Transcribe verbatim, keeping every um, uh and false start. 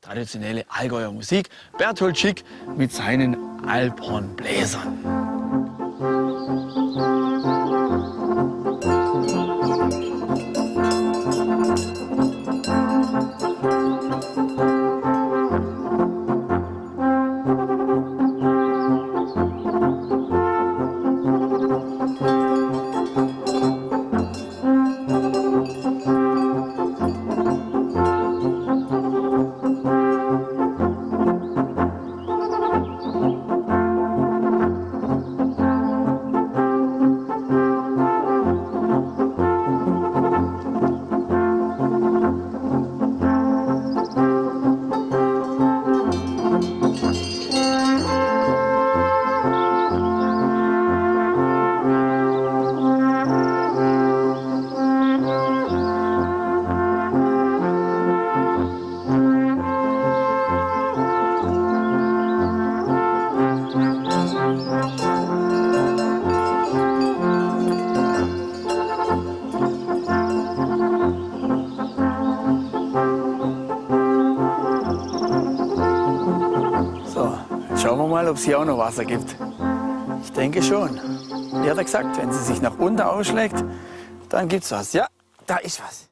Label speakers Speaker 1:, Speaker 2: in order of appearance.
Speaker 1: traditionelle Allgäuer Musik. Berthold Schick mit seinen Alphornbläsern. Schauen wir mal, ob es hier auch noch Wasser gibt. Ich denke schon. Wie hat er gesagt, wenn sie sich nach unten ausschlägt, dann gibt's was. Ja, da ist was.